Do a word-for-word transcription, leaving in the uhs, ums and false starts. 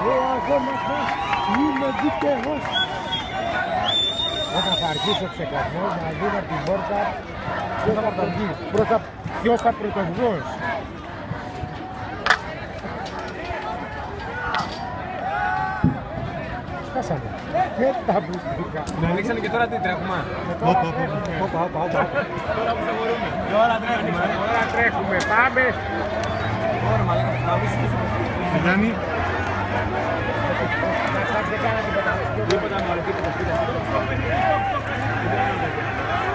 Ο αγώνας μας είναι δίκαιος. Όταν θα αρχίσει ο ξεκασμός να δούμε από την πόρτα ποιος θα πρωτοβγεί. Πρώτα ποιος θα πρωτοβγός. Σκάσανε. Ε, τα μπουστικά. Να ανοίξανε και τώρα τι τρέχουμε. Όπα, όπα, όπα. Τώρα που θα μπορούμε. Τώρα τρέχουμε. Τώρα τρέχουμε. Πάμε. Ωραία, μα λέγαμε να βρεις. Τι κάνει. Να σας δεν κάνα τίποτα. Τίποτα μωρέ, τίποτα.